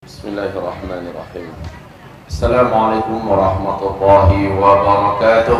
Bismillahirrahmanirrahim. Assalamualaikum warahmatullahi wabarakatuh.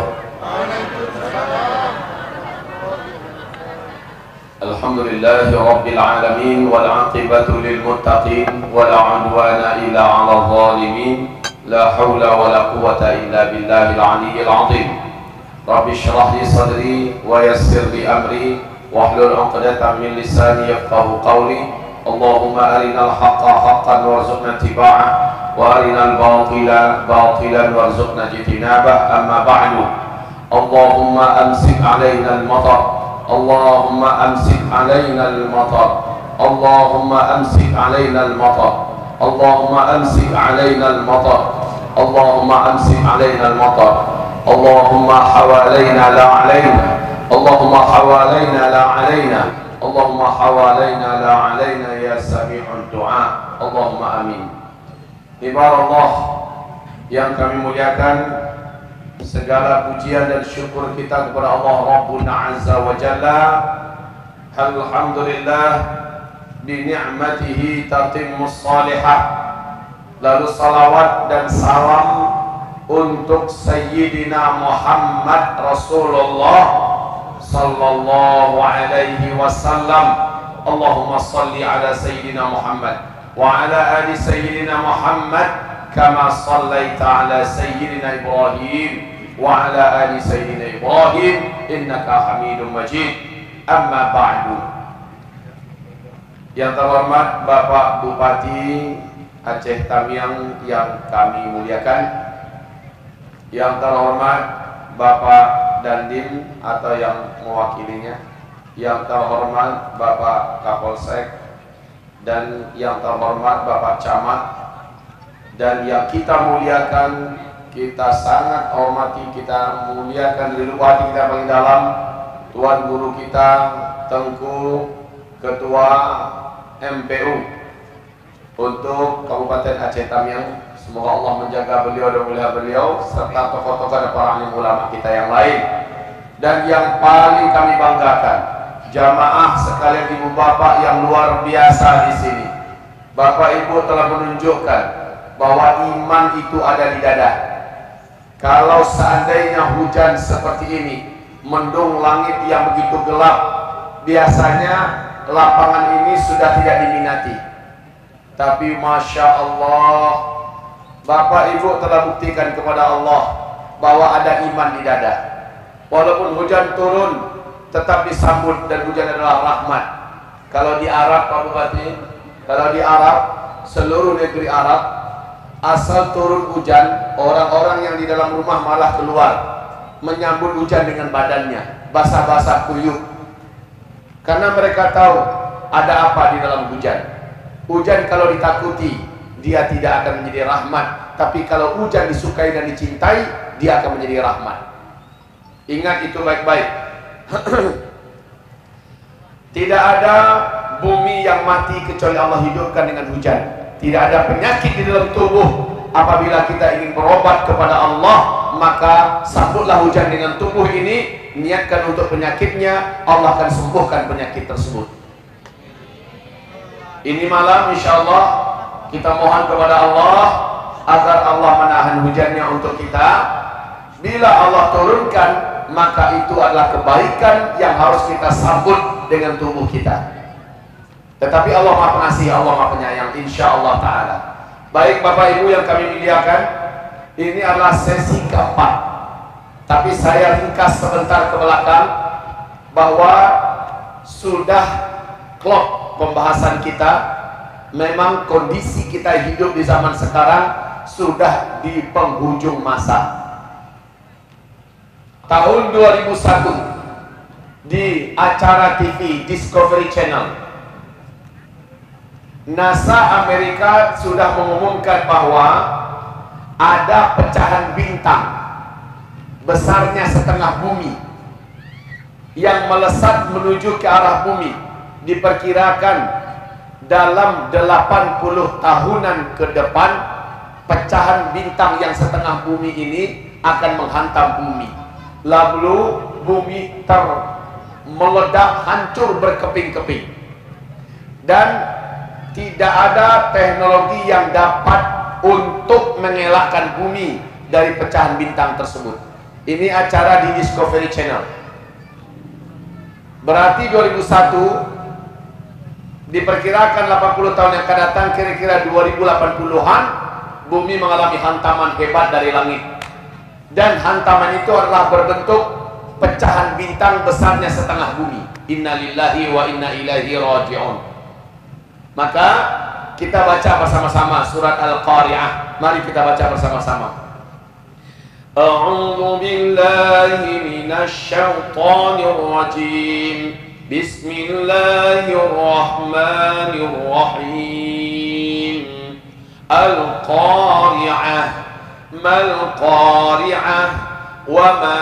Alhamdulillahi rabbil alamin wal 'aqibatu lil muttaqin wa la 'udwana illa 'alal zalimin. La haula wa la quwwata illa billahil 'aliyyil 'azim. Rabbi shrah li sadri wa yassir li amri wahlul 'uqdatam min lisani yafqahu qawli. Allahumma arinal haqqa haqqan warzuqna ittiba'ah wa arinal batila batilan warzuqna ijtinabah. Amma ba'du. Allahumma amsik 'alaina al-matar, Allahumma amsik 'alaina al-matar, Allahumma amsik 'alaina al-matar, Allahumma amsik 'alaina al-matar, Allahumma amsik 'alaina al-matar, Allahumma hawalaina la 'alaina, Allahumma hawalaina la 'alaina, Allahumma hawalaina la 'alaina ya sami'ud du'a. Allahumma amin. Ibaratullah yang kami muliakan, segala pujian dan syukur kita kepada Allah Rabbuna Azza wa Jalla. Alhamdulillah bi ni'matihi tatimmus salihah. Lalu salawat dan salam untuk Sayyidina Muhammad Rasulullah sallallahu alaihi wasallam. Allahumma salli ala Sayyidina Muhammad wa ala ali Sayyidina Muhammad kama sallaita ala Sayyidina Ibrahim wa ala ali Sayyidina Ibrahim innaka Hamidum Majid. Amma ba'du. Yang terhormat Bapak Bupati Aceh Tamiang yang kami muliakan, yang terhormat Bapak Dandim atau yang mewakilinya, yang terhormat Bapak Kapolsek, dan yang terhormat Bapak Camat, dan yang kita muliakan, kita sangat hormati, kita muliakan dari lubuk hati kita paling dalam, Tuan Guru kita Tengku Ketua MPU untuk Kabupaten Aceh Tamiang. Semoga Allah menjaga beliau dan memelihara beliau, serta tokoh-tokoh dan para alim ulama kita yang lain. Dan yang paling kami banggakan, jamaah sekalian ibu bapak yang luar biasa di sini. Bapak ibu telah menunjukkan bahwa iman itu ada di dada. Kalau seandainya hujan seperti ini, mendung langit yang begitu gelap, biasanya lapangan ini sudah tidak diminati. Tapi Masya Allah, Bapak Ibu telah buktikan kepada Allah bahwa ada iman di dada. Walaupun hujan turun, tetap disambut, dan hujan adalah rahmat. Kalau di Arab, Pak Bupati, kalau di Arab, seluruh negeri Arab, asal turun hujan, orang-orang yang di dalam rumah malah keluar menyambut hujan dengan badannya, basah-basah kuyup. Karena mereka tahu ada apa di dalam hujan. Hujan kalau ditakuti, dia tidak akan menjadi rahmat. Tapi kalau hujan disukai dan dicintai, dia akan menjadi rahmat. Ingat itu baik-baik. Tidak ada bumi yang mati kecuali Allah hidupkan dengan hujan. Tidak ada penyakit di dalam tubuh. Apabila kita ingin berobat kepada Allah, maka sambutlah hujan dengan tubuh ini. Niatkan untuk penyakitnya, Allah akan sembuhkan penyakit tersebut. Ini malam insya Allah kita mohon kepada Allah agar Allah menahan hujannya untuk kita. Bila Allah turunkan, maka itu adalah kebaikan yang harus kita sambut dengan tubuh kita. Tetapi Allah Maha Pengasih, Allah Maha Penyayang, insya Allah Ta'ala. Baik Bapak Ibu yang kami muliakan, ini adalah sesi keempat. Tapi saya ringkas sebentar ke belakang bahwa sudah klop pembahasan kita. Memang kondisi kita hidup di zaman sekarang sudah di penghujung masa. Tahun 2001 di acara TV Discovery Channel, NASA Amerika sudah mengumumkan bahwa ada pecahan bintang besarnya setengah bumi yang melesat menuju ke arah bumi. Diperkirakan dalam 80 tahunan ke depan, pecahan bintang yang setengah bumi ini akan menghantam bumi. Lalu bumi meledak, hancur berkeping-keping. Dan tidak ada teknologi yang dapat untuk mengelakkan bumi dari pecahan bintang tersebut. Ini acara di Discovery Channel. Berarti 2001 diperkirakan 80 tahun yang akan datang, kira-kira 2080-an bumi mengalami hantaman hebat dari langit. Dan hantaman itu adalah berbentuk pecahan bintang besarnya setengah bumi. Innalillahi wa inna ilaihi raji'un. Maka kita baca bersama-sama surat Al-Qari'ah. Mari kita baca bersama-sama. A'udzu billahi minasy syaithanir rajim. Bismillahirrahmanirrahim. Al-Qari'ah. Mal Qari'ah. Wa ma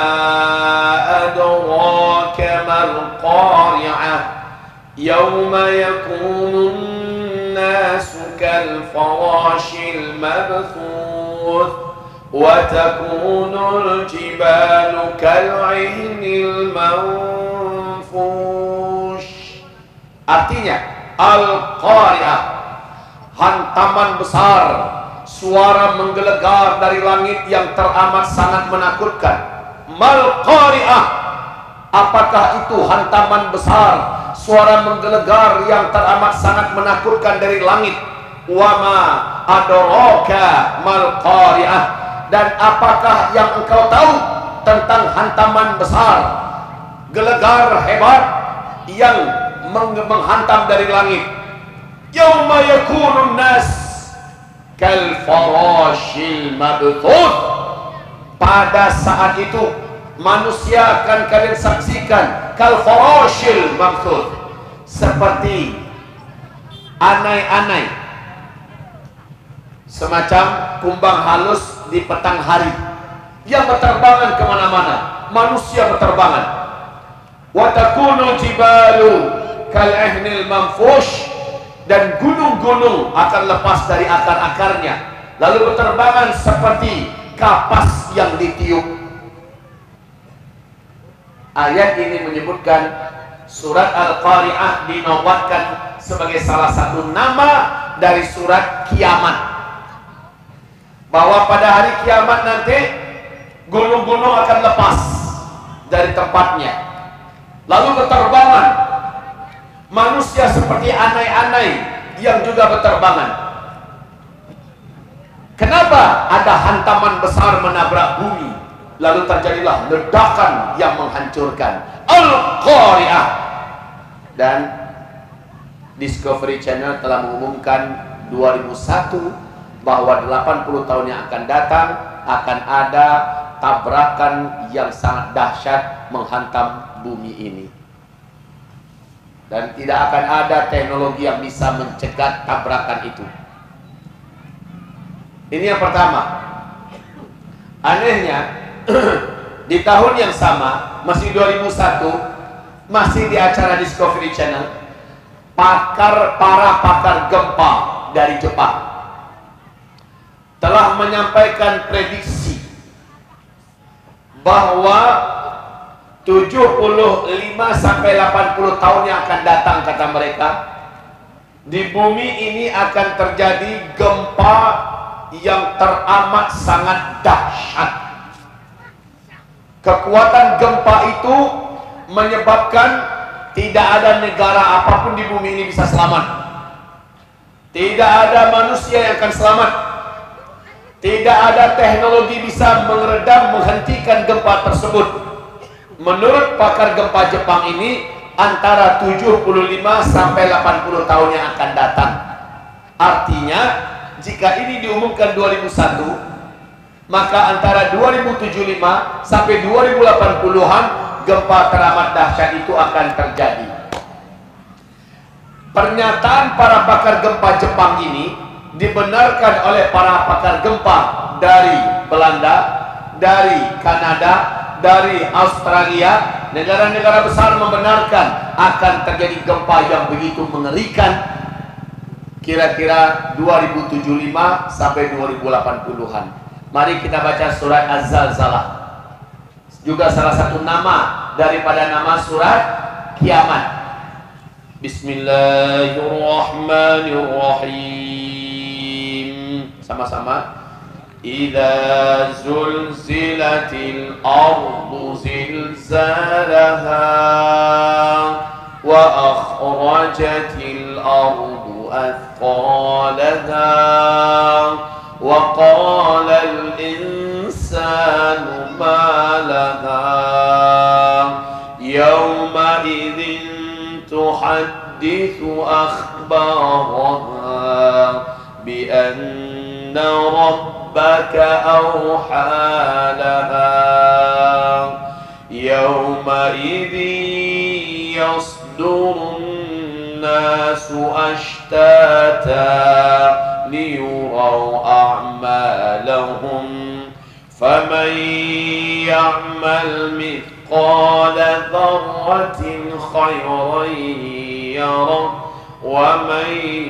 adraka mal Qari'ah. Yawma yakunun nasu kal farashil mabthuth. وَتَكُونُ الْجِبَالُ كَالْعِهْنِ الْمَنْفُوشِ. Artinya Al-Qari'ah, hantaman besar, suara menggelegar dari langit yang teramat sangat menakutkan. Mal Qari'ah, apakah itu hantaman besar, suara menggelegar yang teramat sangat menakutkan dari langit. Wa ma adraka mal Qari'ah, dan apakah yang engkau tahu tentang hantaman besar, gelegar hebat yang menghantam dari langit. Yauma yakunun nas kal farashil mabthuth. Pada saat itu manusia akan kalian saksikan kal farashil mabthuth, seperti anai-anai, semacam kumbang halus di petang hari yang berterbangan kemana-mana. Manusia berterbangan. Wa takunul jibalu kal'ihnil manfush, dan gunung-gunung akan lepas dari akar-akarnya lalu berterbangan seperti kapas yang ditiup. Ayat ini menyebutkan surat Al-Qari'ah dinobatkan sebagai salah satu nama dari surat kiamat, bahwa pada hari kiamat nanti gunung-gunung akan lepas dari tempatnya lalu berterbangan. Manusia seperti anai-anai yang juga berterbangan. Kenapa? Ada hantaman besar menabrak bumi, lalu terjadilah ledakan yang menghancurkan. Al-Qari'ah. Dan Discovery Channel telah mengumumkan 2001 bahwa 80 tahun yang akan datang akan ada tabrakan yang sangat dahsyat menghantam bumi ini. Dan tidak akan ada teknologi yang bisa mencegah tabrakan itu. Ini yang pertama. Anehnya, di tahun yang sama, masih 2001, masih di acara Discovery Channel, para pakar gempa dari Jepang telah menyampaikan prediksi bahwa 75-80 tahun yang akan datang, kata mereka, di bumi ini akan terjadi gempa yang teramat sangat dahsyat. Kekuatan gempa itu menyebabkan tidak ada negara apapun di bumi ini bisa selamat. Tidak ada manusia yang akan selamat. Tidak ada teknologi bisa meredam, menghentikan gempa tersebut. Menurut pakar gempa Jepang ini, antara 75-80 tahun yang akan datang. Artinya, jika ini diumumkan 2001, maka antara 2075 sampai 2080-an gempa teramat dahsyat itu akan terjadi. Pernyataan para pakar gempa Jepang ini dibenarkan oleh para pakar gempa dari Belanda, dari Kanada, dari Australia. Negara-negara besar membenarkan akan terjadi gempa yang begitu mengerikan, kira-kira 2075 sampai 2080-an. Mari kita baca surat Az-Zalzalah, juga salah satu nama daripada nama surat kiamat. Bismillahirrahmanirrahim. Sama-sama. Idza zulzilatil ardu zilzalaha wa akhrajatil ardu athqalaha wa qala al insanu ma laha yawma idzin tuhaddithu akhbaraha bi anna rabbaka awha laha yawma idzin yasdurun nasu ashtata liyuraw a'malahum faman ya'mal mithqala dharratin khayran yarah wa man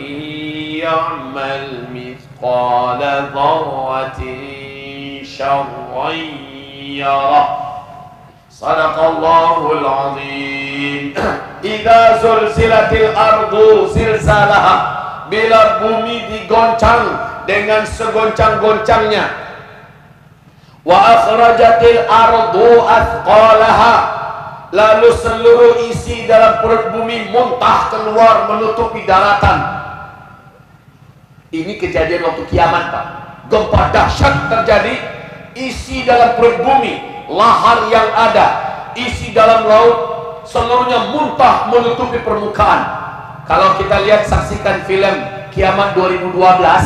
ya'mal mithqala dharratin syarran yarah. Sadaqallahul azim. Idza zulzilatil ardu zilzalaha, bila bumi digoncang dengan segoncang-goncangnya. Wa akhrajatil ardu athqalaha, lalu seluruh isi dalam perut bumi muntah keluar menutupi daratan. Ini kejadian waktu kiamat, Pak. Gempa dahsyat terjadi, isi dalam perut bumi, lahar yang ada, isi dalam laut, seluruhnya muntah menutupi permukaan. Kalau kita lihat, saksikan film Kiamat 2012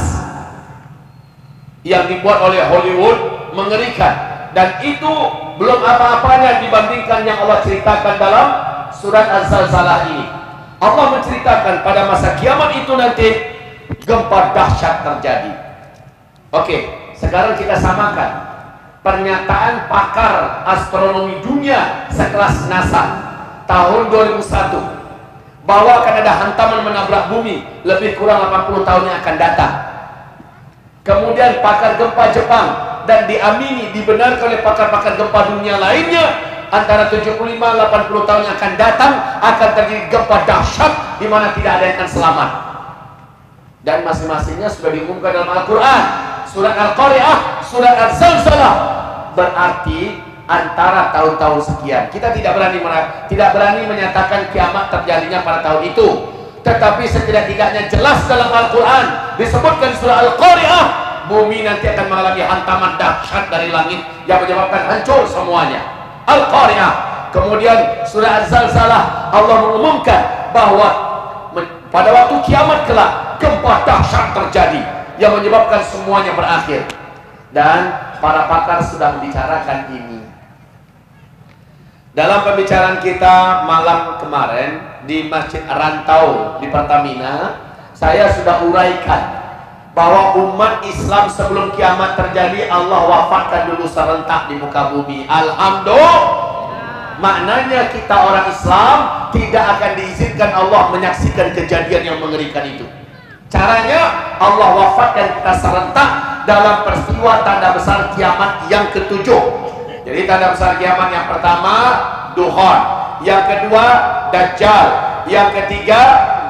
yang dibuat oleh Hollywood, mengerikan. Dan itu belum apa-apanya dibandingkan yang Allah ceritakan dalam surat Az-Zalzalah ini. Allah menceritakan pada masa kiamat itu nanti gempa dahsyat terjadi. Oke, sekarang kita samakan pernyataan pakar astronomi dunia sekelas NASA tahun 2001 bahwa akan ada hantaman menabrak bumi lebih kurang 80 tahun yang akan datang. Kemudian pakar gempa Jepang, dan diamini, dibenarkan oleh pakar-pakar gempa dunia lainnya, antara 75-80 tahun yang akan datang akan terjadi gempa dahsyat di mana tidak ada yang akan selamat. Dan masing-masingnya sudah diumumkan dalam Al-Quran, surat Al-Qari'ah, surat Al-Zalzalah. Berarti antara tahun-tahun sekian. Kita tidak berani menyatakan kiamat terjadinya pada tahun itu, tetapi setidak-tidaknya jelas dalam Al-Quran disebutkan surah Al-Qari'ah, bumi nanti akan mengalami hantaman dahsyat dari langit yang menyebabkan hancur semuanya. Al-Qari'ah. Kemudian surah Al-Zalzalah, Allah mengumumkan bahwa pada waktu kiamat kelak gempa dahsyat terjadi yang menyebabkan semuanya berakhir. Dan para pakar sudah membicarakan ini. Dalam pembicaraan kita malam kemarin di Masjid Rantau di Pertamina, saya sudah uraikan bahwa umat Islam sebelum kiamat terjadi Allah wafatkan dulu serentak di muka bumi. Alhamdulillah. Maknanya kita orang Islam tidak akan diizinkan Allah menyaksikan kejadian yang mengerikan itu. Caranya Allah wafatkan kita serentak dalam peristiwa tanda besar kiamat yang ketujuh. Jadi tanda besar kiamat yang pertama Duhan, yang kedua Dajjal, yang ketiga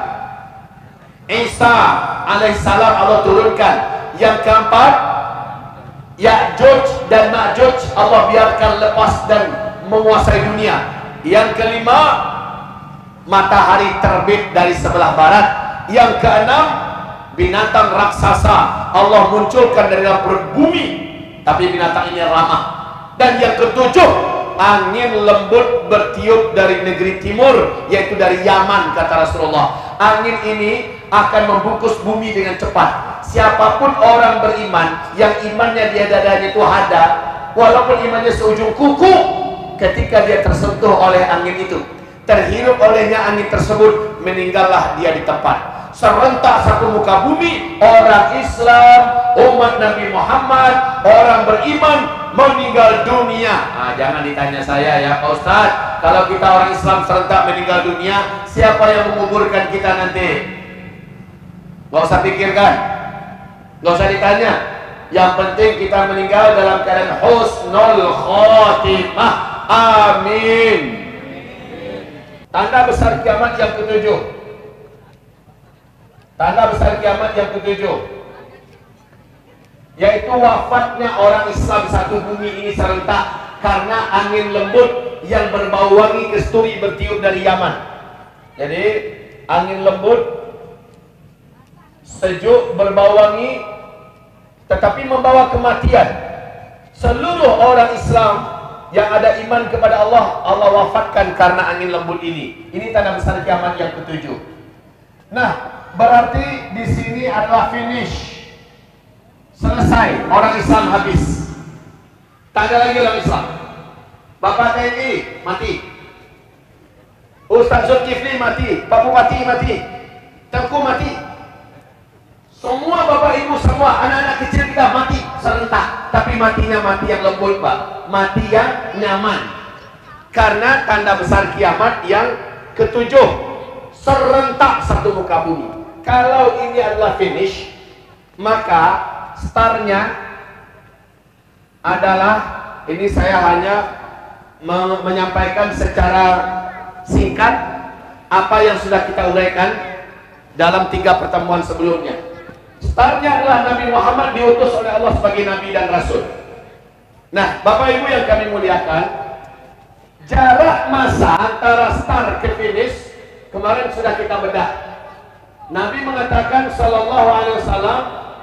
Isa alaihissalam Allah turunkan, yang keempat Ya'juj dan Ma'juj Allah biarkan lepas dan menguasai dunia, yang kelima matahari terbit dari sebelah barat, yang keenam binatang raksasa Allah munculkan dari dalam perut bumi, tapi binatang ini ramah, dan yang ketujuh angin lembut bertiup dari negeri timur, yaitu dari Yaman, kata Rasulullah. Angin ini akan membungkus bumi dengan cepat. Siapapun orang beriman yang imannya di dadanya itu ada, walaupun imannya seujung kuku, ketika dia tersentuh oleh angin itu, terhirup olehnya angin tersebut, meninggallah dia di tempat. Serentak satu muka bumi, orang Islam, umat Nabi Muhammad, orang beriman meninggal dunia. Jangan ditanya saya ya Pak Ustadz, kalau kita orang Islam serentak meninggal dunia, siapa yang menguburkan kita nanti? Gak usah pikirkan, gak usah ditanya. Yang penting kita meninggal dalam keadaan husnul khotimah. Amin. Tanda besar kiamat yang ketujuh, Tanda besar kiamat yang ketujuh, yaitu wafatnya orang Islam satu bumi ini serentak karena angin lembut yang berbau wangi kesturi bertiup dari Yaman. Jadi angin lembut, sejuk, berbau wangi, tetapi membawa kematian. Seluruh orang Islam yang ada iman kepada Allah, Allah wafatkan karena angin lembut ini. Ini tanda besar kiamat yang ketujuh. Nah, berarti di sini adalah finish, selesai, orang Islam habis. Tak ada lagi orang Islam. Bapak TNI mati, Ustaz Zulkifli mati, Pak Bupati mati, Tengku mati, semua bapak ibu, semua anak-anak kecil kita mati serentak. Tapi matinya mati yang lembut, Pak, mati yang nyaman. Karena tanda besar kiamat yang ketujuh, serentak satu muka bumi. Kalau ini adalah finish, maka startnya adalah, ini saya hanya menyampaikan secara singkat apa yang sudah kita uraikan dalam 3 pertemuan sebelumnya. Startnya adalah Nabi Muhammad diutus oleh Allah sebagai Nabi dan Rasul. Nah, Bapak Ibu yang kami muliakan, jarak masa antara start ke finish kemarin sudah kita bedah. Nabi mengatakan sallallahu alaihi wasallam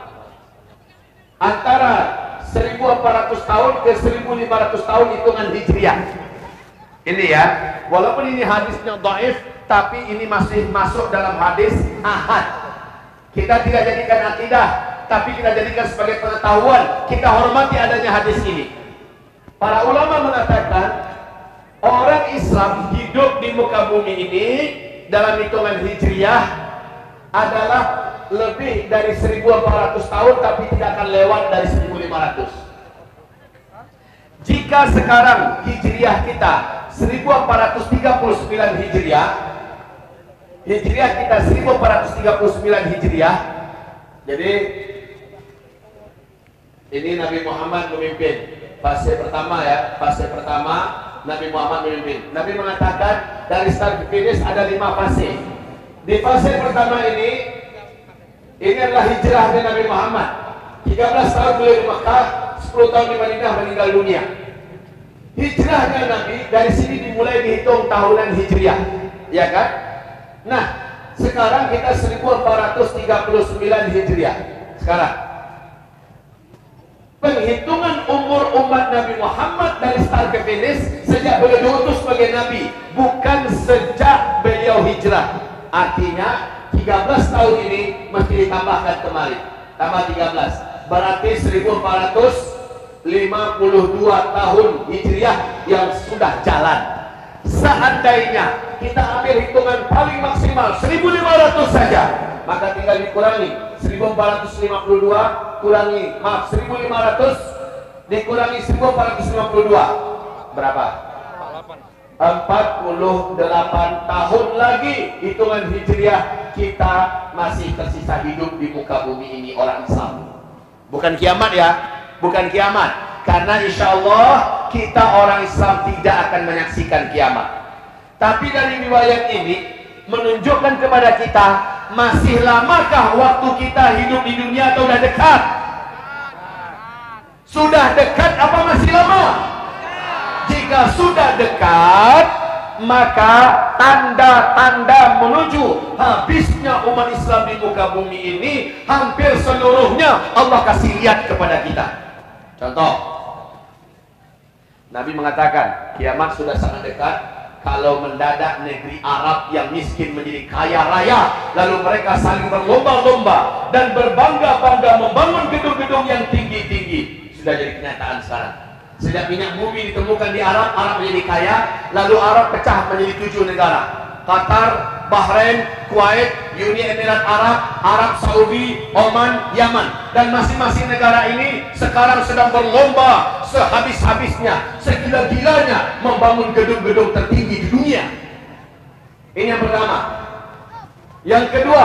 antara 1400 tahun ke 1500 tahun hitungan Hijriah. Ini ya, walaupun ini hadisnya dhaif, tapi ini masih masuk dalam hadis ahad. Kita tidak jadikan akidah, tapi kita jadikan sebagai pengetahuan. Kita hormati adanya hadis ini. Para ulama mengatakan orang Islam hidup di muka bumi ini dalam hitungan Hijriah adalah lebih dari 1400 tahun, tapi tidak akan lewat dari 1500. Jika sekarang Hijriah kita 1439 Hijriah, Hijriah kita 1439 Hijriah, jadi ini Nabi Muhammad memimpin fase pertama ya, fase pertama Nabi Muhammad memimpin. Nabi mengatakan dari start ke finish ada 5 fase. Di fase pertama ini adalah hijrahnya Nabi Muhammad. 13 tahun beliau di Mekah, 10 tahun di Madinah meninggal dunia. Hijrahnya Nabi dari sini dimulai dihitung tahunan Hijriah, ya kan? Nah, sekarang kita 1439 Hijriah. Sekarang penghitungan umur umat Nabi Muhammad dari start ke finish sejak beliau diutus sebagai Nabi, bukan sejak beliau hijrah. Artinya 13 tahun ini mesti ditambahkan kembali, tambah 13, berarti 1452 tahun Hijriah yang sudah jalan. Seandainya kita ambil hitungan paling maksimal 1500 saja, maka tinggal dikurangi 1452 kurangi, maaf, 1500 dikurangi 1452 berapa? 48 tahun lagi hitungan Hijriah kita masih tersisa hidup di muka bumi ini orang Islam. Bukan kiamat ya, bukan kiamat. Karena insya Allah kita orang Islam tidak akan menyaksikan kiamat. Tapi dari riwayat ini menunjukkan kepada kita, masih lamakah waktu kita hidup di dunia atau sudah dekat? Sudah dekat apa masih lama? Jika sudah dekat, maka tanda-tanda menuju habisnya umat Islam di muka bumi ini hampir seluruhnya Allah kasih lihat kepada kita. Contoh, Nabi mengatakan kiamat sudah sangat dekat kalau mendadak negeri Arab yang miskin menjadi kaya raya, lalu mereka saling berlomba-lomba dan berbangga-bangga membangun gedung-gedung yang tinggi-tinggi. Sudah jadi kenyataan sekarang. Sejak minyak bumi ditemukan di Arab, Arab menjadi kaya, lalu Arab pecah menjadi 7 negara: Qatar, Bahrain, Kuwait, Uni Emirat Arab, Arab Saudi, Oman, Yaman. Dan masing-masing negara ini sekarang sedang berlomba sehabis-habisnya, segila-gilanya membangun gedung-gedung tertinggi di dunia. Ini yang pertama. Yang kedua,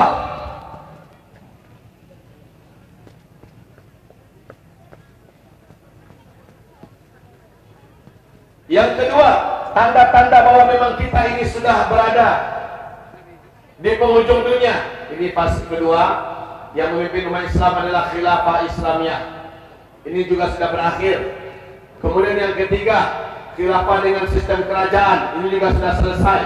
tanda-tanda bahwa memang kita ini sudah berada Di penghujung dunia, ini fase kedua, yang memimpin umat Islam adalah khilafah Islamiyah. Ini juga sudah berakhir. Kemudian yang ketiga, khilafah dengan sistem kerajaan. Ini juga sudah selesai,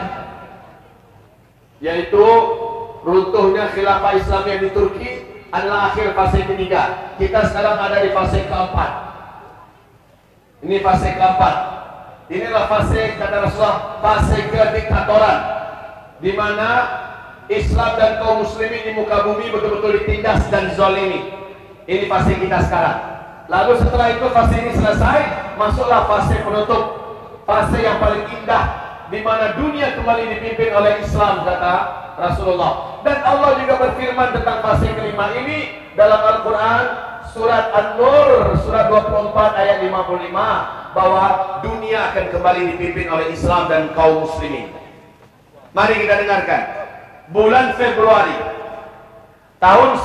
yaitu runtuhnya khilafah Islamiyah di Turki adalah akhir fase ketiga. Kita sekarang ada di fase keempat. Ini fase keempat. Inilah fase, kata Rasulullah, fase kediktatoran, di mana Islam dan kaum muslimin di muka bumi betul-betul ditindas dan zalimi. Ini fase kita sekarang. Lalu setelah itu fase ini selesai, masuklah fase penutup, fase yang paling indah, di mana dunia kembali dipimpin oleh Islam, kata Rasulullah. Dan Allah juga berfirman tentang fase kelima ini dalam Al-Quran, surat An-Nur, surat 24 ayat 55, bahwa dunia akan kembali dipimpin oleh Islam dan kaum muslimin. Mari kita dengarkan. Bulan Februari tahun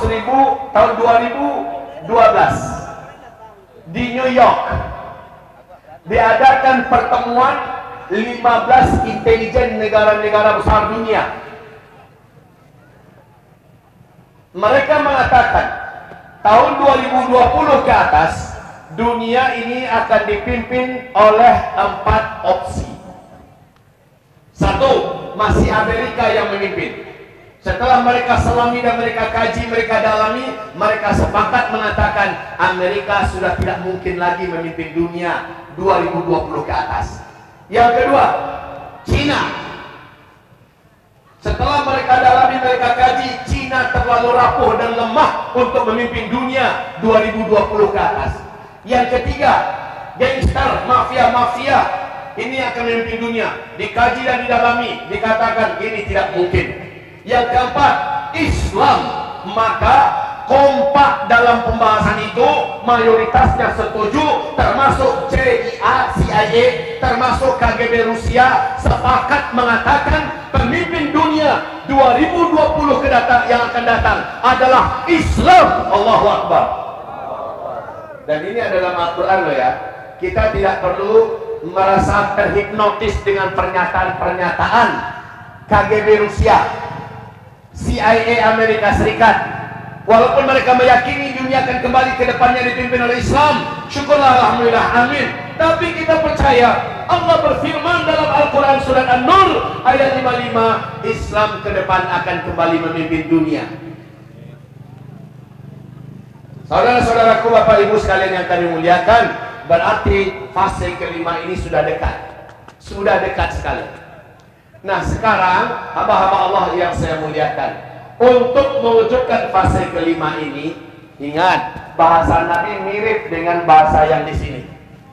2012 di New York diadakan pertemuan 15 intelijen negara-negara besar dunia. Mereka mengatakan tahun 2020 ke atas dunia ini akan dipimpin oleh 4 opsi. Satu, masih Amerika yang memimpin. Setelah mereka selami dan mereka kaji, mereka dalami, mereka sepakat mengatakan Amerika sudah tidak mungkin lagi memimpin dunia 2020 ke atas. Yang kedua, Cina. Setelah mereka dalami, mereka kaji, Cina terlalu rapuh dan lemah untuk memimpin dunia 2020 ke atas. Yang ketiga, gangster, mafia-mafia, ini akan memimpin dunia. Dikaji dan didalami, dikatakan ini tidak mungkin. Yang keempat, Islam. Maka kompak dalam pembahasan itu, mayoritasnya setuju, termasuk CIA, termasuk KGB Rusia, sepakat mengatakan pemimpin dunia 2020 yang akan datang adalah Islam. Allahu Akbar. Dan ini adalah Al-Quran loh ya. Kita tidak perlu merasa terhipnotis dengan pernyataan-pernyataan KGB Rusia, CIA Amerika Serikat. Walaupun mereka meyakini dunia akan kembali ke depannya dipimpin oleh Islam, syukurlah, alhamdulillah, amin. Tapi kita percaya Allah berfirman dalam Al-Quran surat An-Nur ayat 55, Islam ke depan akan kembali memimpin dunia. Saudara-saudaraku, Bapak Ibu sekalian yang kami muliakan, berarti fase kelima ini sudah dekat. Sudah dekat sekali. Nah sekarang hamba-hamba Allah yang saya muliakan, untuk mewujudkan fase kelima ini, ingat bahasa Nabi mirip dengan bahasa yang di sini.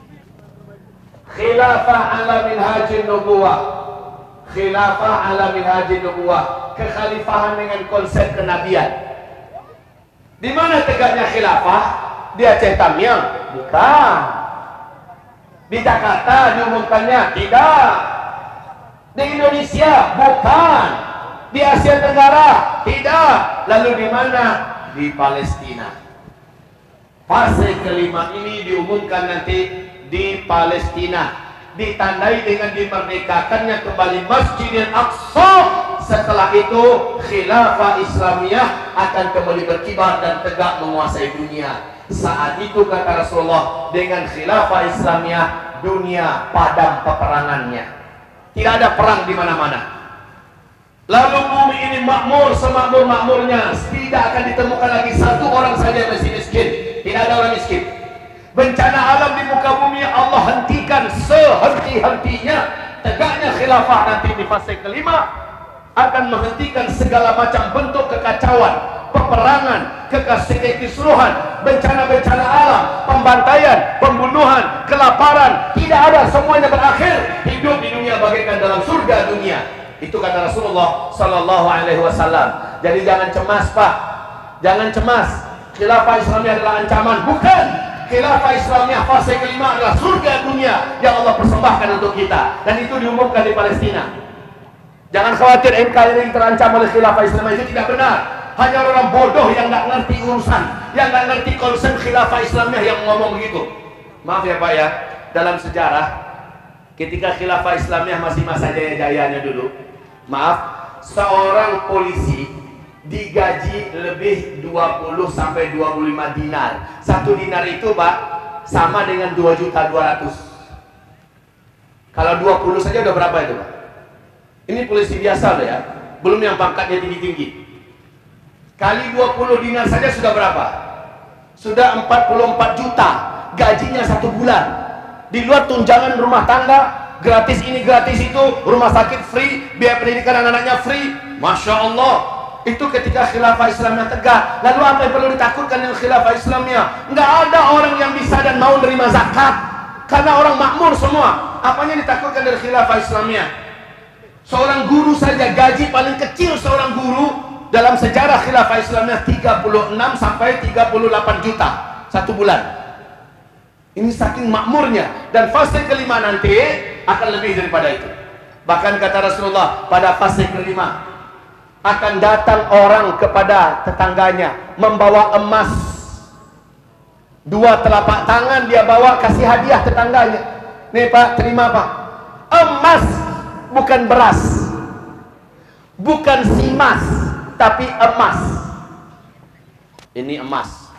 Khilafah ala minhajin nubuwah. Khilafah ala minhajin nubuwah. Kekhalifahan dengan konsep kenabian. Di mana tegaknya khilafah? Di Aceh Tamiang? Bukan. Di Jakarta diumumkannya? Tidak. Di Indonesia? Bukan. Di Asia Tenggara? Tidak. Lalu di mana? Di Palestina. Fase kelima ini diumumkan nanti di Palestina, ditandai dengan dimerdekakannya kembali Masjidil Aqsa. Setelah itu khilafah Islamiyah akan kembali berkibar dan tegak menguasai dunia. Saat itu kata Rasulullah, dengan khilafah Islamiyah dunia padam peperangannya, tidak ada perang di mana-mana. Lalu bumi ini makmur semakmur-makmurnya, tidak akan ditemukan lagi satu orang saja yang masih miskin. Tidak ada orang miskin. Bencana alam di muka bumi Allah hentikan sehenti-hentinya. Tegaknya khilafah nanti di fase kelima akan menghentikan segala macam bentuk kekacauan, peperangan, keseluruhan, bencana-bencana alam, pembantaian, pembunuhan, kelaparan. Tidak ada, semuanya berakhir. Hidup di dunia bagaikan dalam surga dunia. Itu kata Rasulullah Sallallahu Alaihi Wasallam. Jadi jangan cemas Pak, jangan cemas. Khilafah Islamiyah adalah ancaman, bukan. Khilafah Islamiyah fase kelima adalah surga dunia yang Allah persembahkan untuk kita, dan itu diumumkan di Palestina. Jangan khawatir NKRI terancam oleh khilafah Islamiyah, itu tidak benar. Hanya orang bodoh yang nggak ngerti urusan, yang nggak ngerti konsep khilafah Islamiyah yang ngomong begitu. Maaf ya Pak ya, dalam sejarah ketika khilafah Islamiyah masih masa jaya-jayanya dulu, maaf, seorang polisi digaji lebih 20 sampai 25 dinar. 1 dinar itu Pak sama dengan 2.200.000. Kalau 20 saja udah berapa itu Pak? Ini polisi biasa loh ya, belum yang pangkatnya tinggi-tinggi. Kali 20 dinar saja sudah berapa? Sudah 44 juta gajinya 1 bulan. Di luar tunjangan rumah tangga, gratis ini gratis itu, rumah sakit free, biaya pendidikan anak-anaknya free. Masya Allah. Itu ketika khilafah Islamnya tegak. Lalu apa yang perlu ditakutkan dengan khilafah Islamnya? Nggak ada orang yang bisa dan mau menerima zakat, karena orang makmur semua. Apanya ditakutkan dari khilafah Islamnya? Seorang guru saja gaji paling kecil seorang guru dalam sejarah khilafah Islamnya 36 sampai 38 juta 1 bulan. Ini saking makmurnya. Dan fase kelima nanti akan lebih daripada itu. Bahkan kata Rasulullah, pada fase kelima akan datang orang kepada tetangganya membawa emas. 2 telapak tangan dia bawa, kasih hadiah tetangganya. Nih Pak, terima Pak. Emas, bukan beras, bukan simas, tapi emas. Ini emas,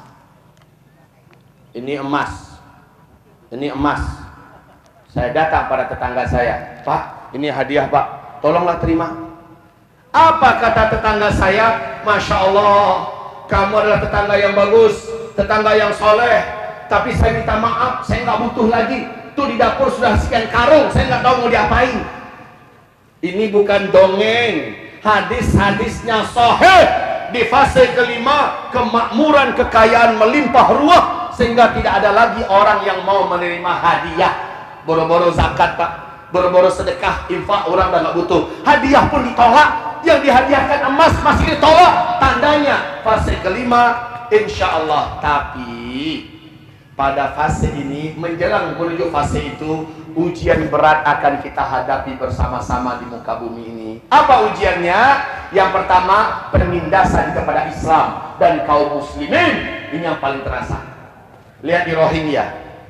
ini emas, ini emas. Saya datang pada tetangga saya, Pak, ini hadiah Pak, tolonglah terima. Apa kata tetangga saya? Masya Allah, kamu adalah tetangga yang bagus, tetangga yang soleh. Tapi saya minta maaf, saya nggak butuh lagi. Tuh di dapur sudah sekian karung, saya nggak tahu mau diapain. Ini bukan dongeng, hadis-hadisnya sahih. Di fase kelima, kemakmuran, kekayaan melimpah ruah, sehingga tidak ada lagi orang yang mau menerima hadiah. Boro-boro zakat Pak, boro-boro sedekah, infak, orang dah nggak butuh. Hadiah pun ditolak, yang dihadiahkan emas masih ditolak. Tandanya fase kelima, insya Allah. Tapi pada fase ini, menjelang menuju fase itu, ujian berat akan kita hadapi bersama-sama di muka bumi ini. Apa ujiannya? Yang pertama, penindasan kepada Islam dan kaum muslimin. Ini yang paling terasa. Lihat di Rohingya,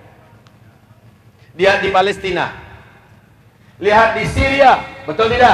lihat di Palestina, lihat di Syria, betul tidak?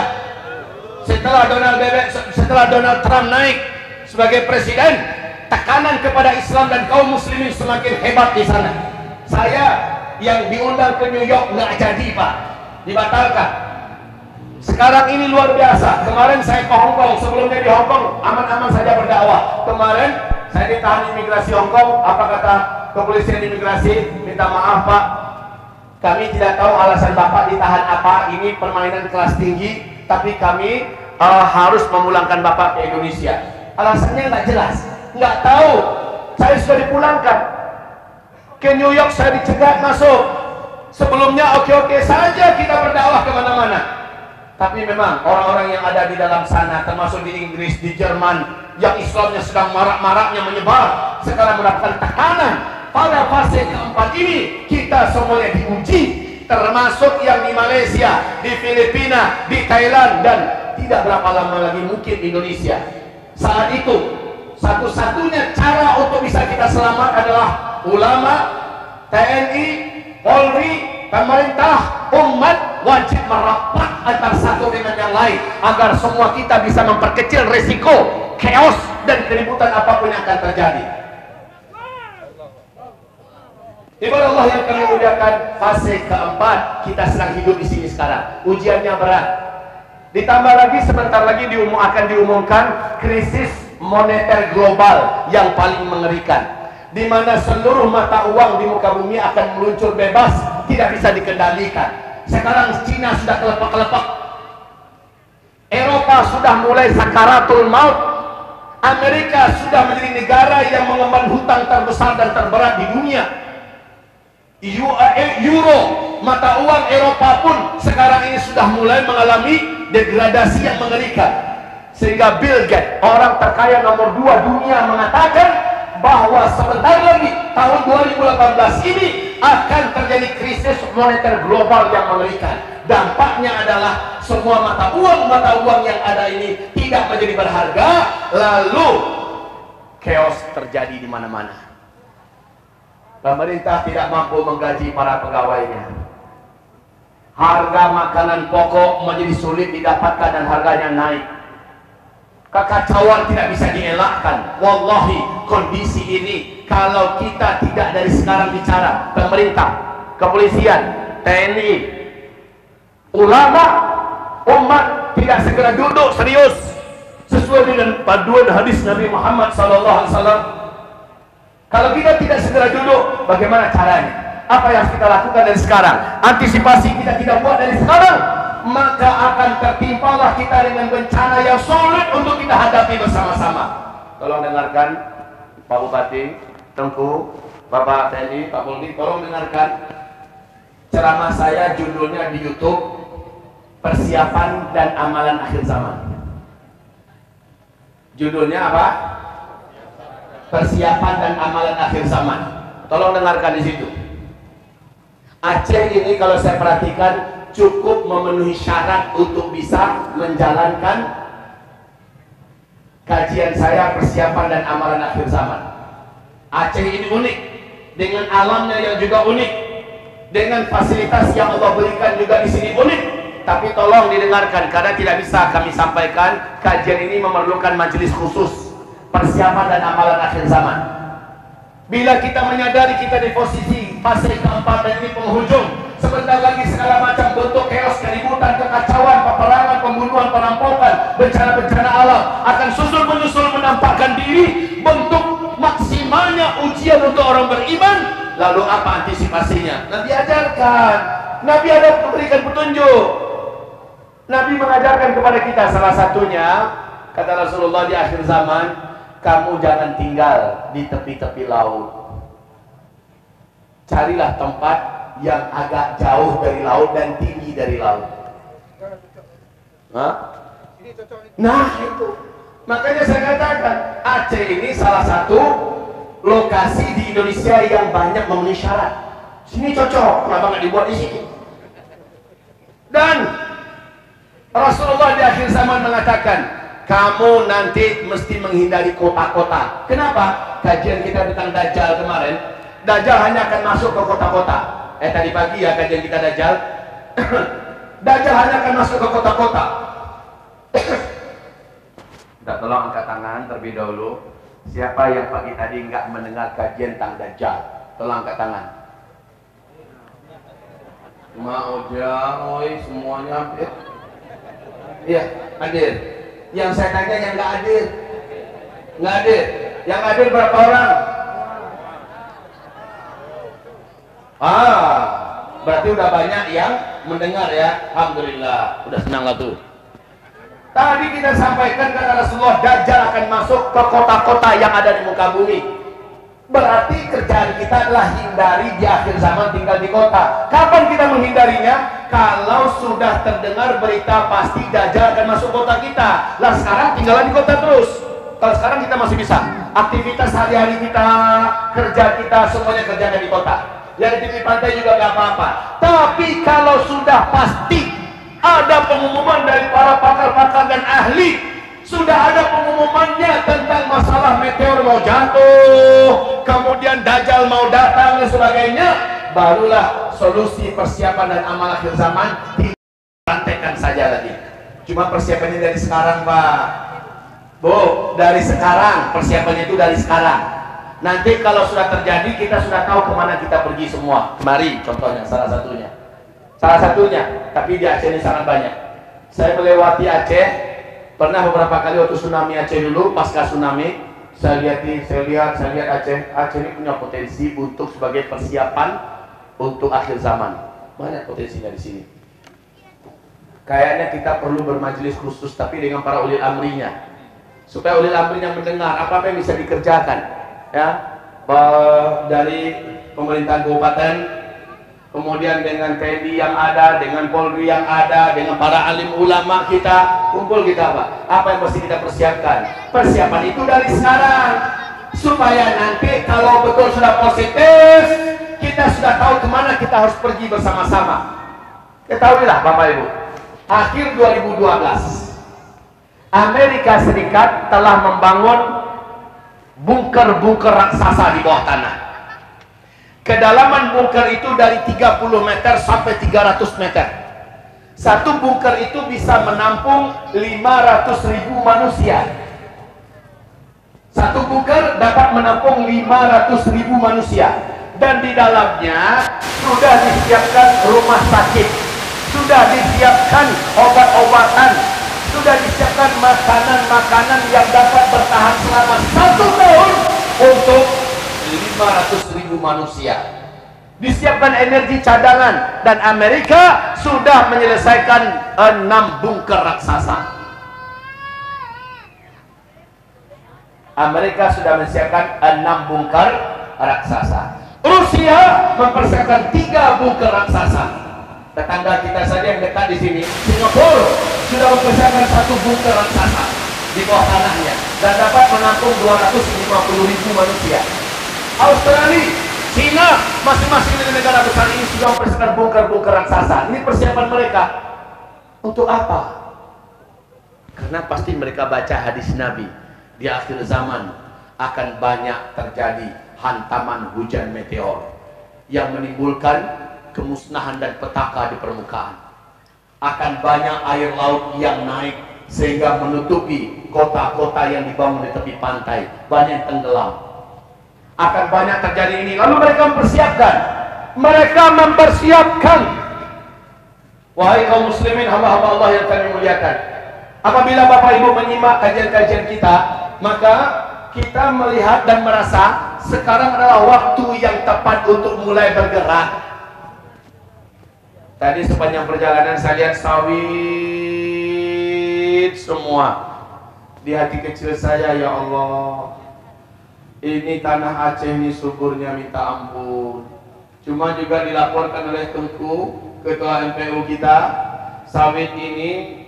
Setelah Donald Trump naik sebagai presiden, tekanan kepada Islam dan kaum muslimin semakin hebat di sana. Saya yang diundang ke New York nggak jadi Pak, dibatalkan. Sekarang ini luar biasa. Kemarin saya ke Hong Kong, sebelumnya di Hong Kong aman-aman saja berdakwah. Kemarin saya ditahan imigrasi Hong Kong. Apa kata kepolisian imigrasi? Minta maaf Pak, kami tidak tahu alasan Bapak ditahan apa. Ini permainan kelas tinggi, tapi kami harus memulangkan Bapak ke Indonesia. Alasannya nggak jelas, nggak tahu. Saya sudah dipulangkan ke New York, saya dicegat masuk. Sebelumnya oke-oke saja kita berdakwah kemana-mana. Tapi memang orang-orang yang ada di dalam sana, termasuk di Inggris, di Jerman, yang Islamnya sedang marak-maraknya menyebar, sekarang mendapatkan tekanan. Pada fase keempat ini kita semuanya diuji, termasuk yang di Malaysia, di Filipina, di Thailand, dan tidak berapa lama lagi mungkin Indonesia. Saat itu satu-satunya cara untuk bisa kita selamat adalah ulama, TNI, Polri, pemerintah, umat wajib merapat antara satu dengan yang lain agar semua kita bisa memperkecil resiko chaos dan keributan apapun yang akan terjadi. Ibadah Allah yang kami muliakan, fase keempat kita sedang hidup di sini sekarang. Ujiannya berat. Ditambah lagi sebentar lagi akan diumumkan krisis moneter global yang paling mengerikan, di mana seluruh mata uang di muka bumi akan meluncur bebas, tidak bisa dikendalikan. Sekarang Cina sudah kelepek-kelepek, Eropa sudah mulai sakaratul maut, Amerika sudah menjadi negara yang mengemban hutang terbesar dan terberat di dunia. Euro, mata uang Eropa pun sekarang ini sudah mulai mengalami degradasi yang mengerikan. Sehingga Bill Gates, orang terkaya nomor 2 dunia, mengatakan bahwa sebentar lagi tahun 2018 ini akan terjadi krisis moneter global yang mengerikan. Dampaknya adalah semua mata uang yang ada ini tidak menjadi berharga, lalu chaos terjadi di mana-mana. Pemerintah tidak mampu menggaji para pegawainya. Harga makanan pokok menjadi sulit didapatkan dan harganya naik. Kekacauan tidak bisa dielakkan. Wallahi, kondisi ini kalau kita tidak dari sekarang bicara, pemerintah, kepolisian, TNI, ulama, umat tidak segera duduk serius sesuai dengan panduan hadis Nabi Muhammad SAW. Kalau kita tidak segera duduk, bagaimana caranya? Apa yang harus kita lakukan dari sekarang? Antisipasi kita tidak buat dari sekarang, maka akan tertimpalah kita dengan bencana yang sulit untuk kita hadapi bersama-sama. Tolong dengarkan Pak Bupati, Tengku, Bapak TNI, Pak Polri, tolong dengarkan ceramah saya, judulnya di YouTube, Persiapan dan Amalan Akhir Zaman. Judulnya apa? Persiapan dan Amalan Akhir Zaman. Tolong dengarkan di situ. Aceh ini kalau saya perhatikan cukup memenuhi syarat untuk bisa menjalankan kajian saya Persiapan dan Amalan Akhir Zaman. Aceh ini unik, dengan alamnya yang juga unik, dengan fasilitas yang Allah berikan juga di sini unik. Tapi tolong didengarkan, karena tidak bisa kami sampaikan, kajian ini memerlukan majelis khusus Persiapan dan Amalan Akhir Zaman. Bila kita menyadari kita di posisi fase keempat dan ini penghujung, sebentar lagi segala macam bentuk chaos, keributan, kekacauan, peperangan, pembunuhan, perampokan, bencana-bencana alam akan susul menyusul menampakkan diri. Bentuk maksimalnya ujian untuk orang beriman. Lalu apa antisipasinya? Nabi ajarkan, Nabi ada memberikan petunjuk. Nabi mengajarkan kepada kita, salah satunya kata Rasulullah di akhir zaman, kamu jangan tinggal di tepi-tepi laut. Carilah tempat yang agak jauh dari laut dan tinggi dari laut. Nah itu, makanya saya katakan Aceh ini salah satu lokasi di Indonesia yang banyak memenuhi syarat. Sini cocok, kenapa nggak dibuat di sini? Dan Rasulullah di akhir zaman mengatakan, kamu nanti mesti menghindari kota-kota. Kenapa? Kajian kita tentang Dajjal kemarin, Dajjal hanya akan masuk ke kota-kota. Tadi pagi ya kajian kita Dajjal. Dajjal hanya akan masuk ke kota-kota. Kita tolong angkat tangan terlebih dahulu. Siapa yang pagi tadi nggak mendengar kajian tentang Dajjal? Tolong angkat tangan. Mau jauh, semuanya hampir. Iya, hadir. Yang saya tanya yang nggak hadir, nggak hadir. Yang hadir berapa orang? Berarti udah banyak yang mendengar ya. Alhamdulillah, udah senang lah tuh. Tadi kita sampaikan kata Rasulullah, Dajjal akan masuk ke kota-kota yang ada di muka bumi. Berarti kerjaan kita adalah hindari di akhir zaman tinggal di kota. Kapan kita menghindarinya? Kalau sudah terdengar berita pasti Dajjal akan masuk kota kita. Lah sekarang tinggal di kota terus. Kalau sekarang kita masih bisa, aktivitas hari-hari kita, kerja kita, semuanya kerjanya di kota. Yang di tepi pantai juga nggak apa-apa. Tapi kalau sudah pasti ada pengumuman dari para pakar-pakar dan ahli, sudah ada pengumumannya tentang masalah meteor mau jatuh, kemudian Dajjal mau datang dan sebagainya, barulah solusi persiapan dan amal akhir zaman dipraktekkan saja lagi. Cuma persiapannya dari sekarang, Pak. Bu, dari sekarang, persiapannya itu dari sekarang. Nanti kalau sudah terjadi, kita sudah tahu kemana kita pergi semua. Mari, contohnya, salah satunya. Salah satunya, tapi di Aceh ini sangat banyak. Saya melewati Aceh, pernah beberapa kali waktu tsunami Aceh dulu, pasca tsunami, saya lihat Aceh ini punya potensi untuk sebagai persiapan untuk akhir zaman. Banyak potensinya di sini. Kayaknya kita perlu bermajelis khusus, tapi dengan para ulil amrinya, supaya ulil amrinya mendengar apa yang bisa dikerjakan, ya, dari pemerintahan kabupaten, kemudian dengan TNI yang ada, dengan Polri yang ada, dengan para alim ulama kita, kumpul kita apa yang mesti kita persiapkan. Persiapan itu dari sekarang, supaya nanti kalau betul sudah positif, kita sudah tahu kemana kita harus pergi bersama-sama. Ketahuilah Bapak Ibu, akhir 2012 Amerika Serikat telah membangun bunker-bunker raksasa di bawah tanah. Kedalaman bunker itu dari 30 meter sampai 300 meter. Satu bunker itu bisa menampung 500.000 manusia. Satu bunker dapat menampung 500.000 manusia. Dan di dalamnya sudah disiapkan rumah sakit, sudah disiapkan obat-obatan, sudah disiapkan makanan-makanan yang dapat bertahan selama 1 tahun untuk 500.000 manusia. Disiapkan energi cadangan, dan Amerika sudah menyelesaikan 6 bunker raksasa. Amerika sudah menyiapkan 6 bunker raksasa. Rusia mempersiapkan 3 bunker raksasa. Tetangga kita saja yang dekat di sini, Singapura, sudah mempersiapkan 1 bunker raksasa di bawah tanahnya dan dapat menampung 250.000 manusia. Australia, China, masing-masing negara besar ini sudah mempersiapkan bunker-bunker raksasa. Ini persiapan mereka. Untuk apa? Karena pasti mereka baca hadis Nabi, di akhir zaman akan banyak terjadi hantaman hujan meteor yang menimbulkan kemusnahan dan petaka di permukaan. Akan banyak air laut yang naik sehingga menutupi kota-kota yang dibangun di tepi pantai, banyak yang tenggelam. Akan banyak terjadi ini. Lalu mereka mempersiapkan. Wahai kaum muslimin, hamba-hamba Allah yang kami muliakan, apabila Bapak Ibu menyimak kajian-kajian kita, maka kita melihat dan merasa sekarang adalah waktu yang tepat untuk mulai bergerak. Tadi sepanjang perjalanan saya lihat sawit semua. Di hati kecil saya, ya Allah, ini tanah Aceh ini suburnya minta ampun. Cuma juga dilaporkan oleh Tengku, Ketua MPU kita, sawit ini